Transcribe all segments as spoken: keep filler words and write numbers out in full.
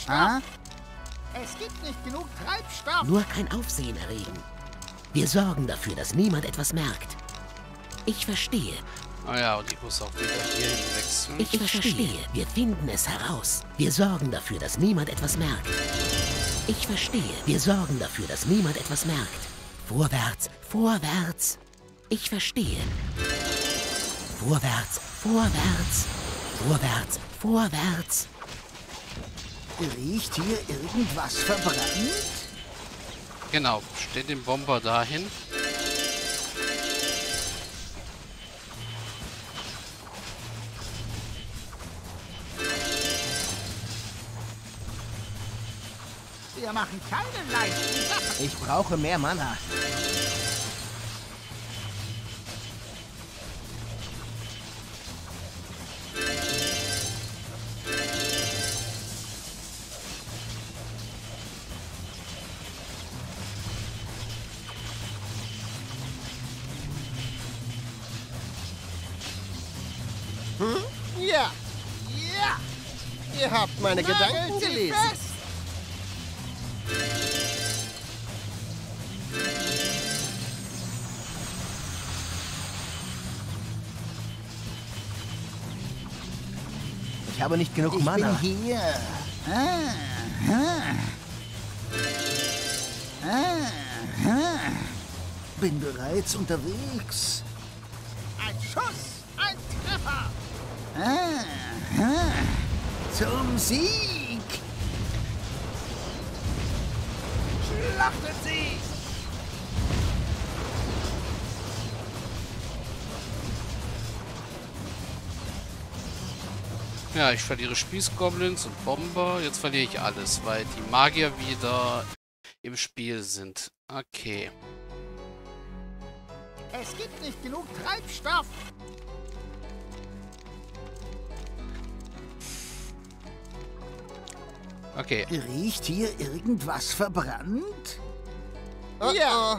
Ah? Es gibt nicht genug Treibstoff. Nur kein Aufsehen erregen. Wir sorgen dafür, dass niemand etwas merkt. Ich verstehe. Ah ja, und ich muss auch wieder hier hinwechseln. Ich, ich verstehe. Wir finden es heraus. Wir sorgen dafür, dass niemand etwas merkt. Ich verstehe. Wir sorgen dafür, dass niemand etwas merkt. Vorwärts, vorwärts. Ich verstehe. Vorwärts, vorwärts. Vorwärts, vorwärts. Riecht hier irgendwas verbrannt? Genau, steht den Bomber dahin. Wir machen keine leichten Sachen. Ich brauche mehr Mana. Hm? Ja. Ja! Ihr habt meine Nagelt Gedanken sie gelesen. fest. Ich habe nicht genug Ich Mana. bin hier. Ah, ah. Ah, ah. Bin bereits unterwegs. Ein Schuss, ein Treffer. Ah, ah. Zum Sieg. Schlachtet sie. Ja, ich verliere Spießgoblins und Bomber. Jetzt verliere ich alles, weil die Magier wieder im Spiel sind. Okay. Es gibt nicht genug Treibstoff. Okay. Riecht hier irgendwas verbrannt? Oh, Ja. oh.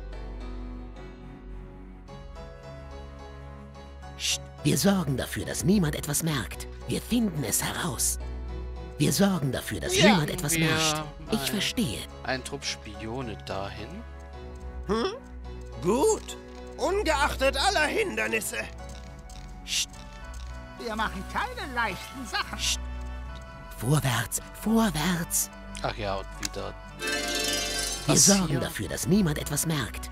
Psst. Wir sorgen dafür, dass niemand etwas merkt. Wir finden es heraus. Wir sorgen dafür, dass Ja, niemand etwas wir merkt. Ich ein- verstehe. Ein Trupp Spione dahin. Hm? Gut. Ungeachtet aller Hindernisse. Psst. Wir machen keine leichten Sachen. Vorwärts, vorwärts. Ach ja, und wieder. Wir Das sorgen hier. dafür, dass niemand etwas merkt.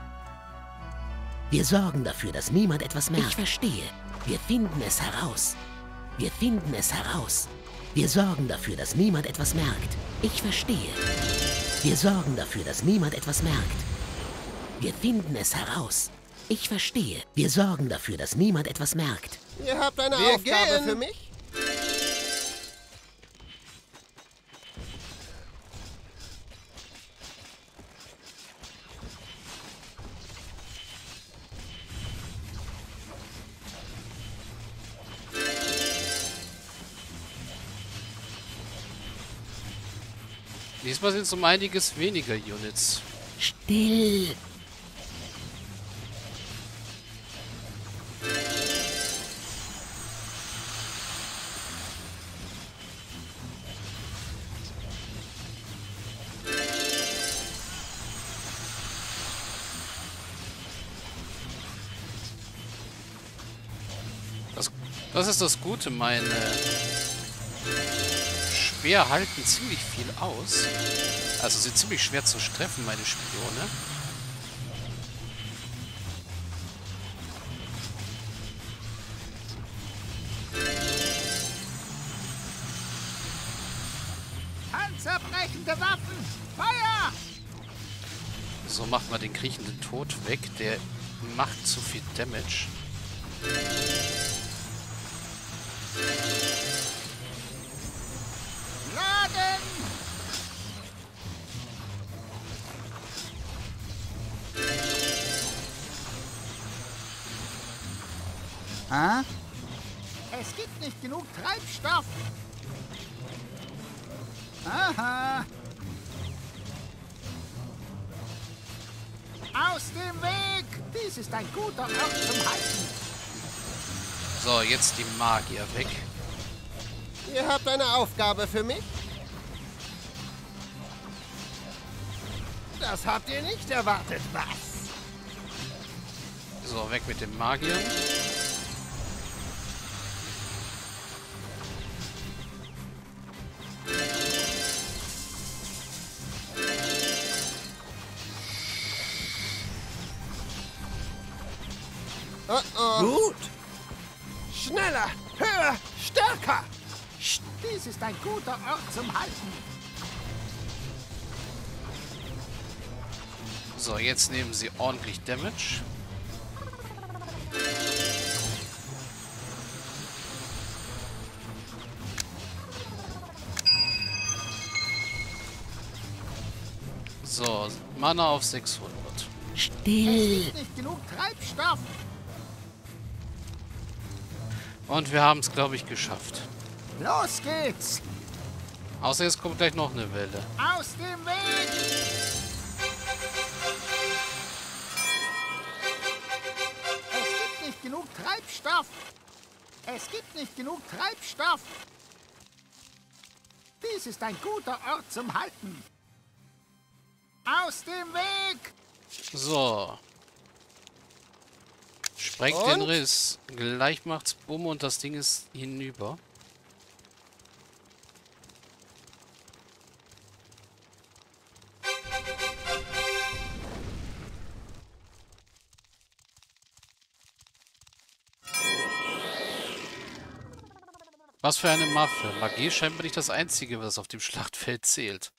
Wir sorgen dafür, dass niemand etwas merkt. Ich verstehe. Wir finden es heraus. Wir finden es heraus. Wir sorgen dafür, dass niemand etwas merkt. Ich verstehe. Wir sorgen dafür, dass niemand etwas merkt. Wir finden es heraus. Ich verstehe. Wir sorgen dafür, dass niemand etwas merkt. Ihr habt eine Wir Aufgabe gehen. für mich? Diesmal sind es um einiges weniger Units. Still. Das, das ist das Gute, meine Speer halten ziemlich viel aus. Also sind ziemlich schwer zu treffen, meine Spione. Panzerbrechende Waffen! Feuer! So macht man den kriechenden Tod weg. Der macht zu viel Damage. Laden! Ah? Es gibt nicht genug Treibstoff. Aha. Aus dem Weg! Dies ist ein guter Ort zum Halten. So, jetzt die Magier weg. Ihr habt eine Aufgabe für mich? Das habt ihr nicht erwartet, was? So, weg mit dem Magier. Oh oh. Gut. Schneller, höher, stärker. Dies ist ein guter Ort zum Halten. So, jetzt nehmen sie ordentlich Damage. So, Mana auf sechshundert. Still! Nicht genug Treibstoff. Und wir haben es, glaube ich, geschafft. Los geht's. Außer jetzt kommt gleich noch eine Welle. Aus dem Weg. Es gibt nicht genug Treibstoff. Es gibt nicht genug Treibstoff. Dies ist ein guter Ort zum Halten. Aus dem Weg. So. Sprengt Und? den Riss. Gleich macht's Bumm und das Ding ist hinüber. Was für eine Waffe. Magie ist scheinbar nicht das Einzige, was auf dem Schlachtfeld zählt.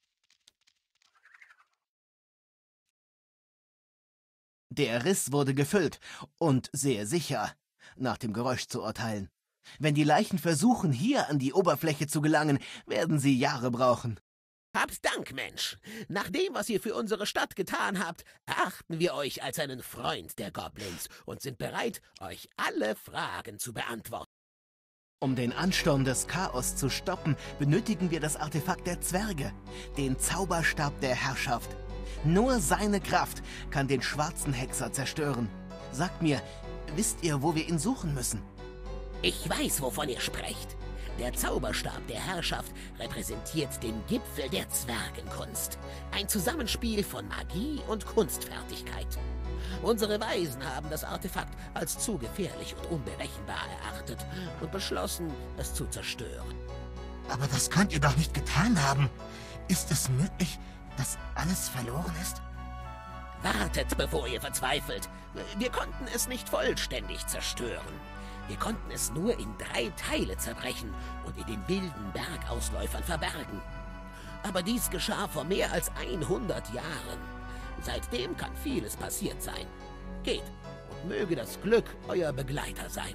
Der Riss wurde gefüllt und sehr sicher, nach dem Geräusch zu urteilen. Wenn die Leichen versuchen, hier an die Oberfläche zu gelangen, werden sie Jahre brauchen. Habt Dank, Mensch. Nach dem, was ihr für unsere Stadt getan habt, erachten wir euch als einen Freund der Goblins und sind bereit, euch alle Fragen zu beantworten. Um den Ansturm des Chaos zu stoppen, benötigen wir das Artefakt der Zwerge, den Zauberstab der Herrschaft. Nur seine Kraft kann den schwarzen Hexer zerstören. Sagt mir, wisst ihr, wo wir ihn suchen müssen? Ich weiß, wovon ihr sprecht. Der Zauberstab der Herrschaft repräsentiert den Gipfel der Zwergenkunst. Ein Zusammenspiel von Magie und Kunstfertigkeit. Unsere Weisen haben das Artefakt als zu gefährlich und unberechenbar erachtet und beschlossen, es zu zerstören. Aber das könnt ihr doch nicht getan haben. Ist es möglich, dass alles verloren ist? Wartet, bevor ihr verzweifelt. Wir konnten es nicht vollständig zerstören. Wir konnten es nur in drei Teile zerbrechen und in den wilden Bergausläufern verbergen. Aber dies geschah vor mehr als hundert Jahren. Seitdem kann vieles passiert sein. Geht und möge das Glück euer Begleiter sein.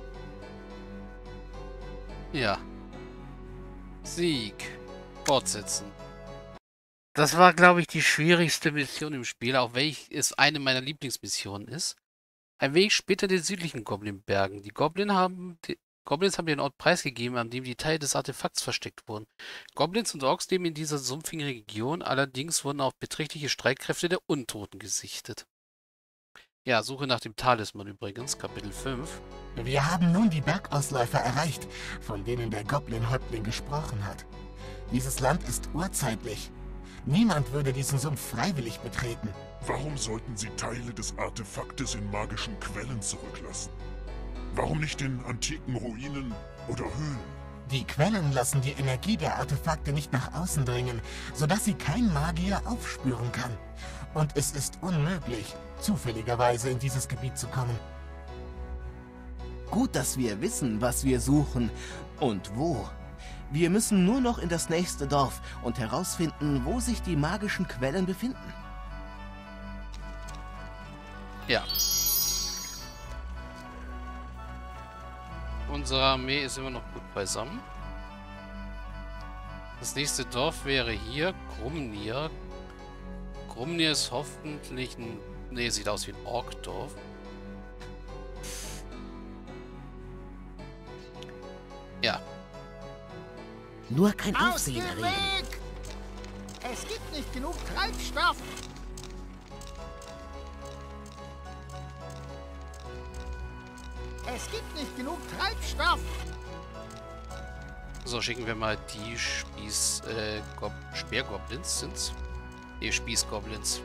Ja. Sieg. Fortsetzen. Das war, glaube ich, die schwierigste Mission im Spiel, auch wenn es eine meiner Lieblingsmissionen ist. Ein wenig später den südlichen Goblinbergen. Die, Goblin haben, die Goblins haben den Ort preisgegeben, an dem die Teile des Artefakts versteckt wurden. Goblins und Orks leben in dieser sumpfigen Region, allerdings wurden auch beträchtliche Streitkräfte der Untoten gesichtet. Ja, Suche nach dem Talisman übrigens, Kapitel fünf. Wir haben nun die Bergausläufer erreicht, von denen der Goblin-Häuptling gesprochen hat. Dieses Land ist urzeitlich. Niemand würde diesen Sumpf freiwillig betreten. Warum sollten sie Teile des Artefaktes in magischen Quellen zurücklassen? Warum nicht in antiken Ruinen oder Höhlen? Die Quellen lassen die Energie der Artefakte nicht nach außen dringen, sodass sie kein Magier aufspüren kann. Und es ist unmöglich, zufälligerweise in dieses Gebiet zu kommen. Gut, dass wir wissen, was wir suchen und wo. Wir müssen nur noch in das nächste Dorf und herausfinden, wo sich die magischen Quellen befinden. Ja. Unsere Armee ist immer noch gut beisammen. Das nächste Dorf wäre hier, Grumnir. Grumnir ist hoffentlich ein... Ne, sieht aus wie ein Orkdorf. Ja. Nur kein Aus Aufsehen dem erregen. Weg. Es gibt nicht genug Treibstoff. Es gibt nicht genug Treibstoff. So, schicken wir mal die Spieß... Äh, Gob Speergoblins sind's. Ihr Spießgoblins.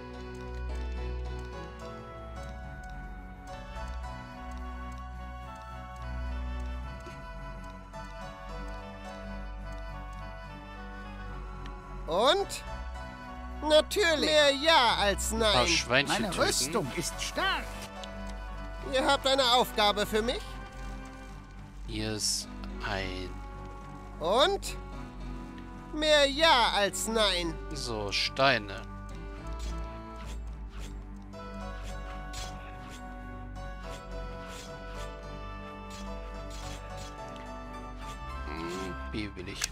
Und? Natürlich. Mehr Ja als Ein paar Nein. Schweinchen Meine töten. Rüstung ist stark. Ihr habt eine Aufgabe für mich? Hier ist ein... Und? Mehr Ja als Nein. So, Steine. Hm, B will ich.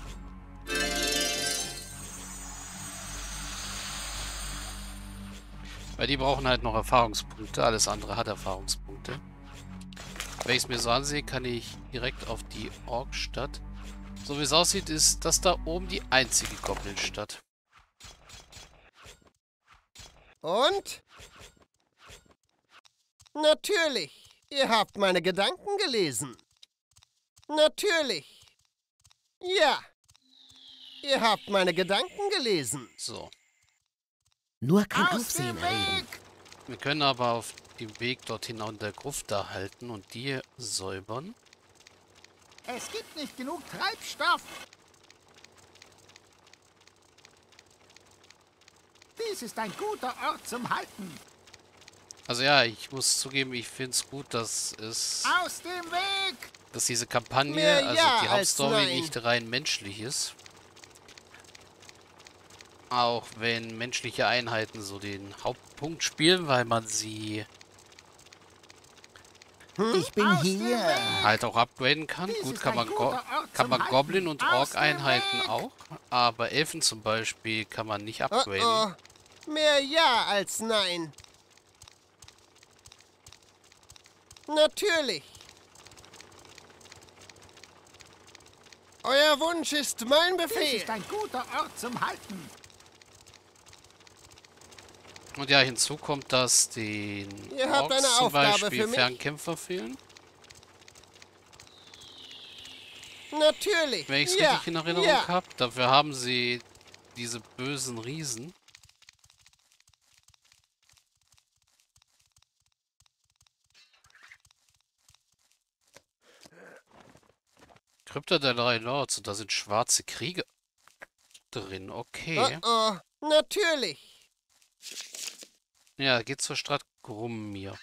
Weil die brauchen halt noch Erfahrungspunkte. Alles andere hat Erfahrungspunkte. Wenn ich es mir so ansehe, kann ich direkt auf die Orkstadt. So wie es aussieht, ist das da oben die einzige Goblin-Stadt. Und? Natürlich. Ihr habt meine Gedanken gelesen. Natürlich. Ja. Ihr habt meine Gedanken gelesen. So. Nur kein Aus Aufsehen dem erregen. Weg! Wir können aber auf dem Weg dorthin an der Gruft da halten und die säubern. Es gibt nicht genug Treibstoff. Dies ist ein guter Ort zum Halten. Also ja, ich muss zugeben, ich finde es gut, dass es, Aus dem Weg! dass diese Kampagne, Mehr also Ja die als Hauptstory Nein. nicht rein menschlich ist. Auch wenn menschliche Einheiten so den Hauptpunkt spielen, weil man sie Ich bin hier. halt auch upgraden kann. Dies Gut, ist kann ein man, Go guter Ort kann zum man Halten. Goblin- und Aus dem Ork-Einheiten Weg. auch. Aber Elfen zum Beispiel kann man nicht Oh upgraden. oh. Mehr Ja als Nein. Natürlich. Euer Wunsch ist mein Dies Befehl. ist ein guter Ort zum Halten. Und ja, hinzu kommt, dass den Ihr habt Orks eine zum Aufgabe Beispiel für mich? Fernkämpfer fehlen. Natürlich. Wenn ich es ja. richtig in Erinnerung ja. habe. Dafür haben sie diese bösen Riesen. Krypta der drei Lords und da sind schwarze Krieger drin. Okay. Oh oh. Natürlich. Ja, geht zur Stadt Grummir.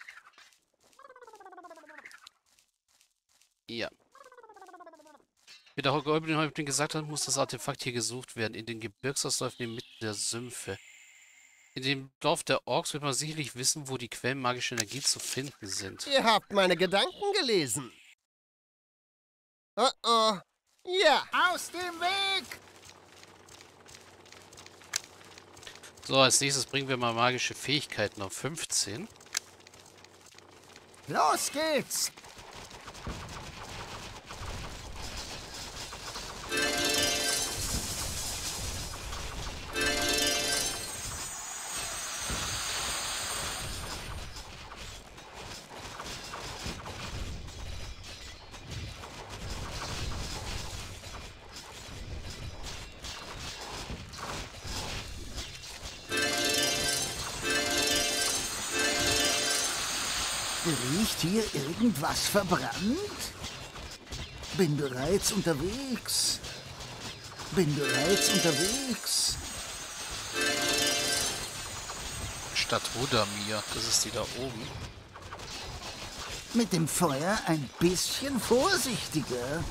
Ja. Wie der Goblin-Häuptling gesagt hat, muss das Artefakt hier gesucht werden, in den Gebirgsausläufen inmitten der Sümpfe. In dem Dorf der Orks wird man sicherlich wissen, wo die Quellen magischer Energie zu finden sind. Ihr habt meine Gedanken gelesen. Oh oh. Ja. Aus dem Weg! So, als nächstes bringen wir mal magische Fähigkeiten auf fünfzehn. Los geht's! Riecht hier irgendwas verbrannt? Bin bereits unterwegs. Bin bereits unterwegs. Stadt Rudamir, das ist die da oben. Mit dem Feuer ein bisschen vorsichtiger.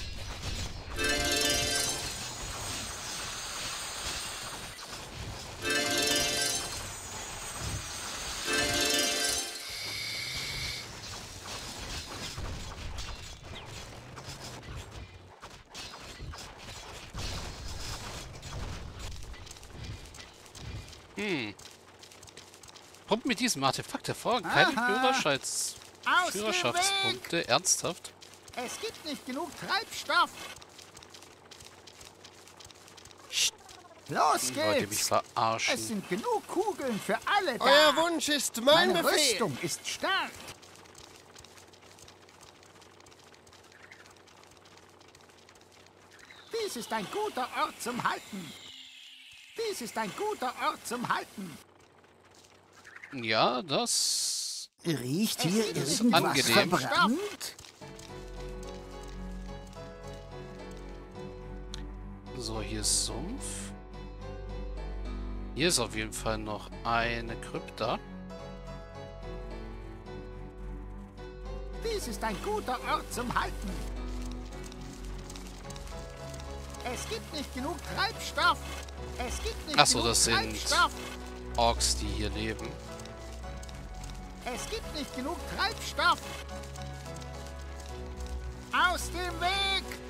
Hm. Pumpt mit diesem Artefakt hervor. Keine Aha. Führerscheins Aus dem Führerschaftspunkte. Ernsthaft? Es gibt nicht genug Treibstoff. Los Wollt ihr mich geht's! verarschen? Es sind genug Kugeln für alle da. Euer Wunsch ist mein Meine Befehl. Rüstung ist stark. Dies ist ein guter Ort zum Halten. Dies ist ein guter Ort zum Halten. Ja, das... Riecht hier ist irgendwas angenehm. verbrannt? So, hier ist Sumpf. Hier ist auf jeden Fall noch eine Krypta. Dies ist ein guter Ort zum Halten. Es gibt nicht genug Treibstoff. Es gibt nicht Ach so, genug das sind Treibstoff. Orks, die hier leben. Es gibt nicht genug Treibstoff. Aus dem Weg!